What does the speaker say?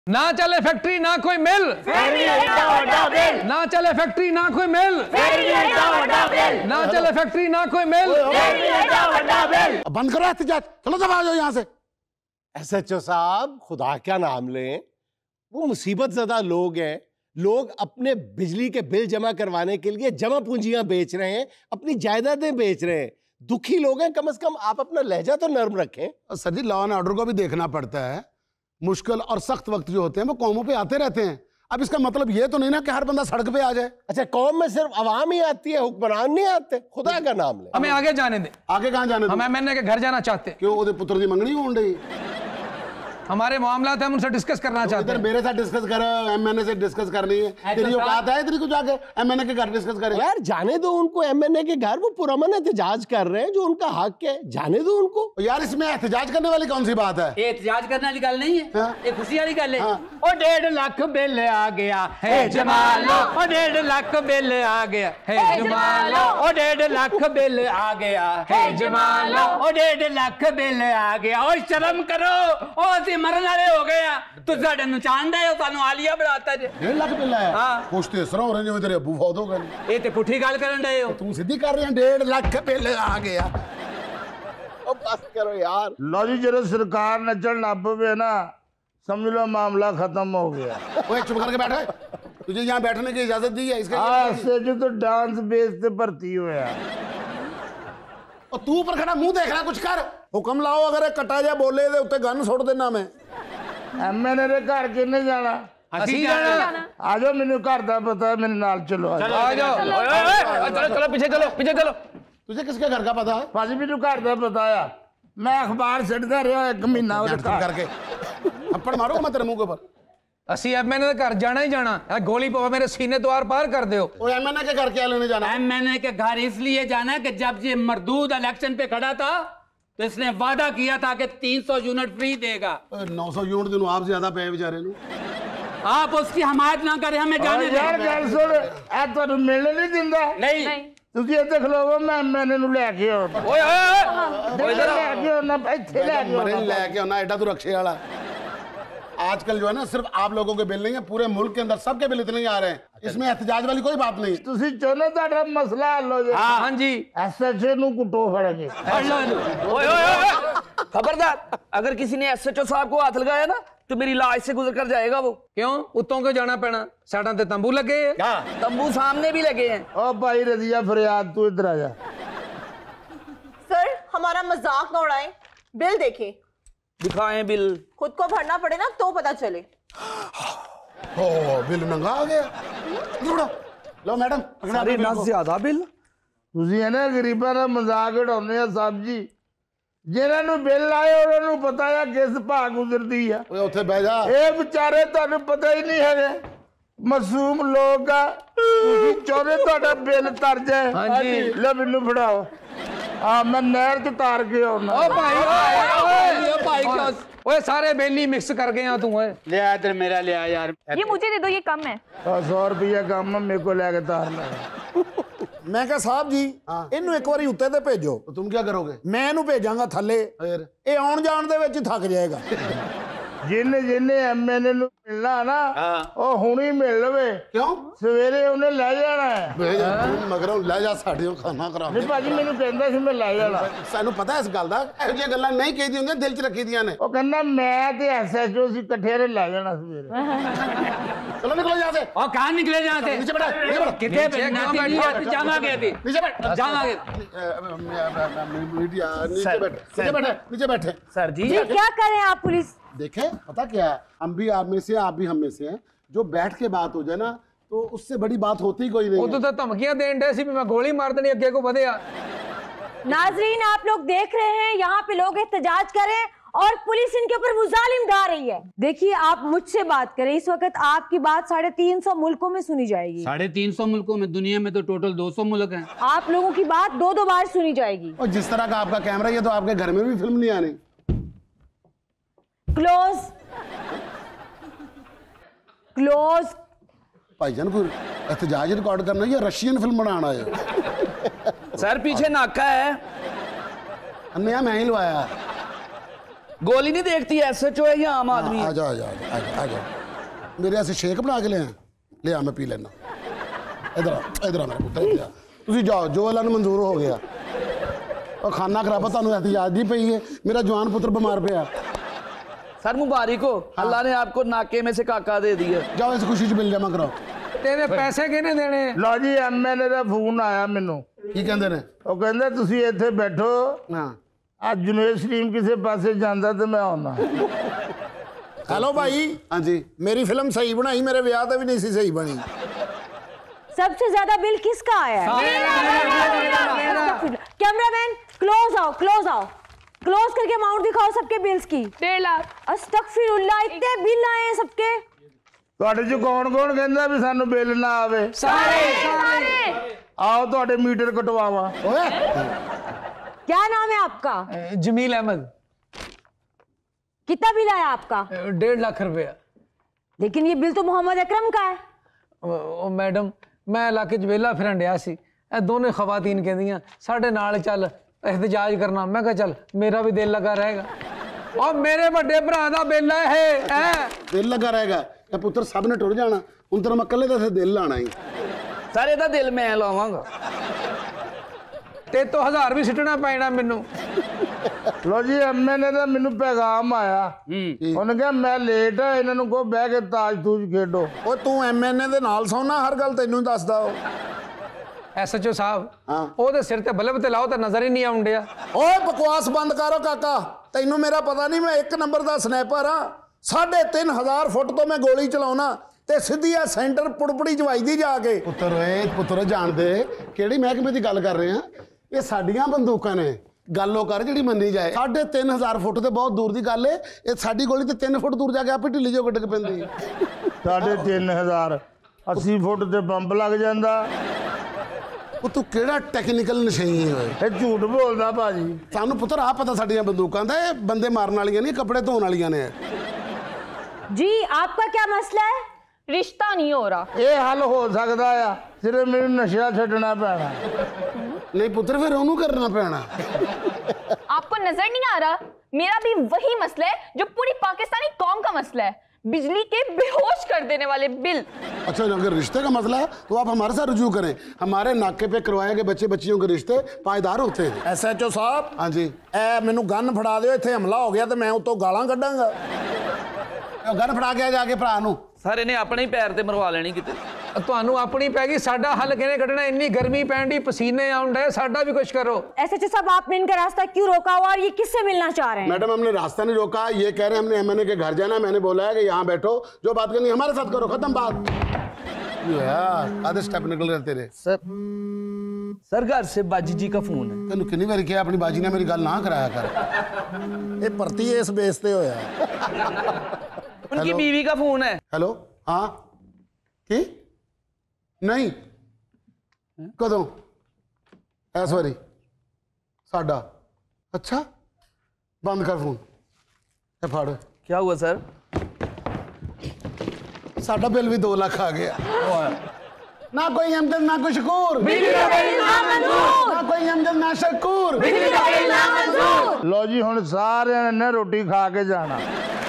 ना चले फैक्ट्री ना कोई मिल, ना चले फैक्ट्री ना कोई मिल, ना चले फैक्ट्री ना कोई मिल। बंद करो एहतजाज, चलो सब आ जाओ यहाँ से। SHO साहब खुदा क्या नाम लें, वो मुसीबत ज़दा लोग हैं। लोग अपने बिजली के बिल जमा करवाने के लिए जमा पूंजियां बेच रहे हैं, अपनी जायदादें बेच रहे हैं। दुखी लोग हैं, कम से कम आप अपना लहजा तो नर्म रखें। Sir ji, law and order को भी देखना पड़ता है। मुश्किल और सख्त वक्त जो होते हैं वो कौमों पे आते रहते हैं। अब इसका मतलब ये तो नहीं ना कि हर बंदा सड़क पे आ जाए। अच्छा, कौम में सिर्फ अवाम ही आती है, हुक्मरान नहीं आते? खुदा का नाम ले। हमें आगे जाने दे। आगे कहाँ जाने? हम MNA के घर जाना चाहते। क्यों? ओदे पुत्र दी मंगनी होने रही? हमारे मामला हम उनसे डिस्कस करना चाहते हैं। मेरे साथ डिस्कस करो, MNA से डिस्कस करनी है। तेरी औकात है तेरी को जाके MNA के घर डिस्कस करे? यार जाने दो उनको MNA के घर, वो पुरअमन एहतजाज कर रहे हैं, जो उनका हक है, जाने दो उनको। यार इसमें एहतजाज करने वाली कौन सी बात है? ये एहतजाज करने वाली गल नहीं है, ये खुशी वाली गल है। ओ 1.5 लाख बिल आ गया है जमालो, ओ 1.5 लाख बिल आ गया है जमालो, ओ 1.5 लाख बिल आ गया है जमालो, ओ 1.5 लाख बिल आ गया। ओ शर्म करो, ओ ਅਸੀਂ मरन वाले हो गए ਆ। ਤੁਸੀਂ ਸਾਡੇ ਨੂੰ ਚਾਹੁੰਦੇ ਹੋ, ਸਾਨੂੰ ਆਲੀਆ ਬਣਾਤਾ ਜੇ। 1.5 लाख बिल आया? हाँ। कुछ तो इस तरह हो रहे हैं तेरे अब्बू फौत हो गए। ये तो पुठी गल करन रहे हो। तू सीधी कर रहे हैं, 1.5 लाख बिल आ गया। ओ बस करो यार। लो जी, जो सरकार नचन लग पे ना, समझ लो मामला खत्म हो गया। ओए चुप करके बैठो, तुझे यहाँ बैठने की इजाजत दी है? इसका से जो तो डांस बेस से भर्ती हुआ। और तू ऊपर खड़ा मुंह देख रहा, कुछ कर। हुक्म लाओ, अगर कटा जा बोले दे उत्ते गन छोड़ देना मैं। MNA दे घर किन्ने जाना? ਅਸੀਂ ਜਾਣਾ। आ जाओ, मेनू घर दा पता है, मेरे नाल चलो। आ जाओ। चलो चलो पीछे चलो, पीछे चलो। तुझे किसके घर का पता है? भाजी मेनू घर दा पता है, मैं अखबार छड्डदा रहा 1 महीना करके। थप्पड़ मारूंगा मैं तेरे मुंह के ऊपर। ਅਸੀਂ MNA के घर जाना ही जाना। गोली पवा मेरे सीने द्वार पार कर दो। MNA के घर क्या लेने जाना? MNA के घर इसलिए जाना है कि जब ये मरदूद इलेक्शन पे खड़ा था तो इसने वादा किया था कि 300 यूनिट फ्री देगा। 900 यूनिट दिनों आप ज्यादा पे बेचारे नु। आप उसकी हमायत ना करें, हमें जाने दें। यार गल सुन, ए तन्नू मिलने नहीं दिंदा। नहीं ਤੁਸੀਂ ਇੱਥੇ ਖਲੋਵੋ, मैं MNA ਨੂੰ ਲੈ ਕੇ ਆਉਣਾ। ओए ओए इधर ਲੈ ਕੇ ਆਉਣਾ, ਇੱਥੇ ਲੈ ਕੇ मरे आउना। लेके आना, एडा तू रक्षे वाला। आजकल जो है ना, सिर्फ आप लोगों के बिल नहीं है, पूरे मुल्क के अंदर सबके बिल इतने ही आ रहे हैं। इसमें एहतजाज वाली कोई बात नहीं। ਤੁਸੀਂ ਚਾਹੁੰਦੇ ਤੁਹਾਡਾ ਮਸਲਾ ਹੱਲ ਹੋ ਜਾਏ? हाँ जी। SHO ਨੂੰ ਕੁੱਟੋ ਫੜ ਕੇ। ओए ओए खबरदार, अगर किसी ने SHO साहब को हाथ लगाया ना तो मेरी लाश से गुजर कर जाएगा वो। क्यों? उत्तों क्यों जाना पैना? साडा ते तंबू लगे हैं। तंबू सामने भी लगे हैं। ओ भाई रजिया फरियाद, तू इधर आ जा। सर हमारा मजाक न उड़ाएं, बिल देखें। दिखाएं बिल। खुद को भरना पड़े ना तो पता चले। ओ बिल महंगा आ गया। लो मैडम, सारे ना ज्यादा बिल। ਤੁਸੀਂ ਇਹਨਾਂ ਗਰੀਬਾਂ ਦਾ ਮਜ਼ਾਕ ਉਡਾਉਂਦੇ ਆ ਸਾਹਿਬ ਜੀ। ਜਿਨ੍ਹਾਂ ਨੂੰ ਬਿੱਲ ਆਏ ਉਹਨਾਂ ਨੂੰ ਪਤਾ ਆ ਕਿਸ ਭਾਅ ਗੁਜ਼ਰਦੀ ਆ। ਓਏ ਉੱਥੇ ਬਹਿ ਜਾ। ਇਹ ਵਿਚਾਰੇ ਤੁਹਾਨੂੰ ਪਤਾ ਹੀ ਨਹੀਂ ਹੈਗੇ, ਮਾਸੂਮ ਲੋਕ ਆ। ਤੁਸੀਂ ਚਾਹੁੰਦੇ ਤੁਹਾਡਾ ਬਿੱਲ ਤਰ ਜਾਏ। ਹਾਂਜੀ। ਲੈ ਮੈਨੂੰ ਫੜਾਓ, ਆ ਮੈਂ ਨਹਿਰ 'ਚ ਤਾਰ ਕੇ ਆਉਣਾ। ओ भाई ओए भाई क्या? ओए सारे बेली मिक्स कर गए तू। ओए ले आ इधर, मेरा ले आ यार। ये मुझे दे दो, ये कम है। 100 रुपया कम मेरे को लैके तार ला। मैं क्या साहब जी, इनू एक बार उत्ते ते भेजो। तो तुम क्या करोगे? मैं इनू भेजांगा थल्ले, ये आउण जाण दे विच थक जाएगा। जिन्ने जिन्ने MNA ਨੂੰ ਮਿਲਣਾ ਨਾ, ਉਹ ਹੁਣੀ ਮਿਲ ਲਵੇ। क्यों? ਸਵੇਰੇ ਉਹਨੇ ਲੈ ਜਾਣਾ ਹੈ। मगर ले जा, साडे खाना करा। ਨਹੀਂ ਭਾਜੀ ਮੈਨੂੰ ਕਹਿੰਦਾ ਸੀ ਮੈਂ ਲੈ ਜਾਣਾ। सानू पता है इस गल दा, ਇਹੋ ਜਿਹੀਆਂ ਗੱਲਾਂ ਨਹੀਂ ਕਹੀਦੀ ਹੁੰਦੀਆਂ, ਦਿਲ 'ਚ ਰੱਖੀ ਦੀਆਂ ਨੇ। ਉਹ ਕਹਿੰਦਾ ਮੈਂ ਤੇ SHO ਸੀ ਇਕੱਠੇ ਨੇ ਲੈ ਜਾਣਾ ਸਵੇਰੇ। चलो निकलो यहाँ से। और कहाँ निकले जहाँ से? नीचे बैठो, नीचे बैठो। कितने जावांगे अभी? नीचे बैठ, जावांगे। मीडिया नीचे बैठे, नीचे बैठे, नीचे बैठे। सर जी क्या करें आप पुलिस? देखे, पता क्या है, हम भी आप में से, आप भी हम में से हैं। जो बैठ के बात हो जाए ना, तो उससे बड़ी बात होती कोई नहीं है। तो धमकियां देन डे सी भी मैं गोली मार देनी अगे को बढ़िया। नाजरीन आप लोग देख रहे हैं, यहाँ पे लोग एहतजाज करें और पुलिस इनके ऊपर मुजालिम ढा रही है। देखिए आप मुझसे बात करें, इस वक्त आपकी बात 350 मुल्कों में सुनी जाएगी। 350 मुल्कों में? दुनिया में तो टोटल 200 मुल्क हैं। आप लोगों की बात 2-2 बार सुनी जाएगी। और जिस तरह का आपका कैमरा, ये तो आपके घर में भी फिल्म नहीं आनी। Close close. भाईजान को एहतजाज रिकॉर्ड करना या रशियन फिल्म बनाना है? सर पीछे नाका है। नया मैं ही लवाया। गोली नहीं देखती, SHO है या आम आदमी है? आ जा आ जा आ जा आ जा मेरे ऐसे शेक बना के ले आ, मैं पी लेना। इधर आ मेरा पुत्र, इधर आ। तुसी जाओ, जो अल्लाह ने मंजूर हो गया। और खाना खराबा तुहानू एहतियात दी पई है, मेरा जवान पुत्र बीमार पिया। सर मुबारक हो, अल्लाह ने आपको नाके में से काका दे दिया। जाओ इस खुशी च बिल जमा कराओ। तेरे पैसे किहने देने? ਲਓ ਜੀ MLA ਦਾ ਫੋਨ ਆਇਆ ਮੈਨੂੰ। की कहंदे ने? ਉਹ ਕਹਿੰਦਾ ਤੁਸੀਂ ਇੱਥੇ ਬੈਠੋ, हाँ ਅੱਜ ਜੁਨੇਦ ਸਲੀਮ ਕਿਸੇ ਪਾਸੇ ਜਾਂਦਾ ਤੇ ਮੈਂ ਆਉਣਾ। हेलो भाई। हाँ जी, मेरी फिल्म सही बनाई, मेरे ब्याह ते भी नहीं सी सही बनी। सबसे ज्यादा बिल किसका आया है? कैमरामैन क्लोज आओ, क्लोज आओ, क्लोज करके अमाउंट दिखाओ सबके बिल्स की। 1.5 लाख। अस्तगफिरुल्लाह, इतने बिल आए हैं सबके। ਤੁਹਾਡੇ ਚ ਕੌਣ ਕੌਣ ਕਹਿੰਦਾ ਵੀ ਸਾਨੂੰ ਬਿੱਲ ਨਾ ਆਵੇ? सारे ਆਓ ਤੁਹਾਡੇ ਮੀਟਰ ਕਟਵਾਵਾ। ओए क्या नाम है आपका? जमील अहमद। कितना बिल आया आपका? 1.5 लाख रुपया। लेकिन ये बिल तो मोहम्मद अकरम का है। ओ मैडम, मैं इलाके च वेला फिरन डया सी, ਇਹ ਦੋਨੇ ਖਵਾਤੀਨ ਕਹਿੰਦੀਆਂ ਸਾਡੇ ਨਾਲ ਚੱਲ ਇhtਜਾਜ ਕਰਨਾ। ਮੈਂ ਕਿਹਾ ਚੱਲ ਮੇਰਾ ਵੀ ਦਿਲ ਲੱਗਾ ਰਹੇਗਾ। और मेरे बड़े भरा दा बिल है दिल लगा रहेगा ते पुत्र सब ने टुर जाना, हुण तेरा मैं कल्ले दा दिल लाना ही। सर ਇਹਦਾ ਦਿਲ ਮੈਂ ਲਾਵਾਂਗਾ। ते तो 1000 भी सिटना पैना मैनू। ਲਓ ਜੀ MLA ਦਾ ਮੈਨੂੰ ਪੈਗਾਮ ਆਇਆ। ਉਹਨੇ ਕਿਹਾ ਮੈਂ ਲੇਟ ਆ, ਇਹਨਾਂ ਨੂੰ ਕਹੋ ਬਹਿ ਕੇ ਤਾਜ ਤੂਜ ਖੇਡੋ। ਉਹ ਤੂੰ MNA ਦੇ ਨਾਲ ਸੌਣਾ, ਹਰ ਗੱਲ ਤੈਨੂੰ ਹੀ ਦੱਸਦਾ ਉਹ। SHO ਸਾਹਿਬ, ਹਾਂ। ਉਹਦੇ ਸਿਰ ਤੇ ਬਲਬ ਤੇ ਲਾਓ ਤਾਂ ਨਜ਼ਰ ਹੀ ਨਹੀਂ ਆਉਂਦਿਆ। ਓਏ ਬਕਵਾਸ ਬੰਦ ਕਰੋ ਕਾਕਾ, ਤੈਨੂੰ ਮੇਰਾ ਪਤਾ ਨਹੀਂ, ਮੈਂ 1 ਨੰਬਰ ਦਾ ਸਨੈਪਰ ਆ। 3500 ਫੁੱਟ ਤੋਂ ਮੈਂ ਗੋਲੀ ਚਲਾਉਣਾ ਤੇ ਸਿੱਧੀ ਆ ਸੈਂਟਰ ਪੁੜਪੜੀ ਚ ਵੱਜਦੀ ਜਾ ਕੇ। ਪੁੱਤਰ ਜਾਣਦੇ ਕਿਹੜੀ ਮਹਿਕਮੇ ਦੀ ਗੱਲ ਕਰ ਰਹੇ ਆ? ਇਹ ਸਾਡੀਆਂ ਬੰਦੂਕਾਂ ਨੇ। ਗੱਲੋਂ ਕਰ ਜਿਹੜੀ ਮੰਨੀ ਜਾਏ। 3500 ਫੁੱਟ ਤੇ ਬਹੁਤ ਦੂਰ ਦੀ ਗੱਲ ਏ, ਇਹ ਸਾਡੀ ਗੋਲੀ ਤੇ 3 ਫੁੱਟ ਦੂਰ ਜਾ ਕੇ ਆਪੇ ਢਿੱਲੀ ਜੋ ਗੱਡ ਕੇ ਪੈਂਦੀ। 3500 80 ਫੁੱਟ ਤੇ ਬੰਬ ਲੱਗ ਜਾਂਦਾ। ਉਹ ਤੂੰ ਕਿਹੜਾ ਟੈਕਨੀਕਲ ਨਸ਼ਈ ਹੋਏ? ਇਹ ਝੂਠ ਬੋਲਦਾ ਭਾਜੀ। ਸਾਨੂੰ ਪੁੱਤਰ ਆ ਪਤਾ ਸਾਡੀਆਂ ਬੰਦੂਕਾਂ ਦਾ, ਇਹ ਬੰਦੇ ਮਾਰਨ ਵਾਲੀਆਂ ਨਹੀਂ, ਕੱਪੜੇ ਧੋਣ ਵਾਲੀਆਂ ਨੇ। जी आपका क्या मसला है? रिश्ता नहीं हो रहा। ਇਹ ਹੱਲ ਹੋ ਸਕਦਾ ਆ, ਸਿਰਫ ਮੈਨੂੰ ਨਸ਼ਾ ਛੱਡਣਾ ਪੈਣਾ। ਨਹੀਂ ਪੁੱਤਰ ਫਿਰ ਉਹਨੂੰ ਕਰਨਾ ਪੈਣਾ। आपको नजर नहीं आ रहा? मेरा भी वही मसला है जो पूरी पाकिस्तानी कौम का मसला है, बिजली के बेहोश कर देने वाले बिल। अच्छा, अगर रिश्ते का मसला है तो आप हमारे साथ रुजू करें। हमारे नाके पे करवाए गए बच्चे बच्चियों के रिश्ते पायदार होते हैं। SHO साहब। हाँ जी। मैनू गन फड़ा दिओ, इत्थे हमला हो गया तो मैं उतों गालां कड्डांगा। गन फड़ा के जाके भरा नू। सर इन्हें अपने ही पैर ते मरवा लेनी किते। ਤੁਹਾਨੂੰ ਆਪਣੀ ਪੈ गई, साडा हल किने कढ़ना? इन्नी गर्मी पैन दी, पसीने आउंड है, साडा भी कुछ करो। SHO साहब, आपने इनका रास्ता क्यों रोका हुआ और ये किससे मिलना चाह रहे हैं? मैडम हमने रास्ता नहीं रोका, ये कह रहे हैं हमने MNA के घर जाना है। मैंने बोला है कि यहाँ बैठो, जो बात करनी हमारे साथ करो, खत्म बात। यार आधे स्टेप निकल रहे तेरे। सर घर से बाजी जी का फोन है। तेन कितनी बार किया अपनी बाजी ने मेरी गल ना कराया कर। ये भर्ती इस बेस पे होया। उनकी बीवी का फोन है। हेलो। हाँ की नहीं कदों इस वारी साडा। अच्छा बंद कर फोन। ये फाड़। क्या हुआ सर? साडा बिल भी 2 लाख आ गया। ना कोई हमदर्द ना कोई शकूर, ना कोई हमदर्द ना शकूर। ਲਓ ਜੀ ਹੁਣ ਸਾਰਿਆਂ ਨੇ ਰੋਟੀ ਖਾ ਕੇ ਜਾਣਾ।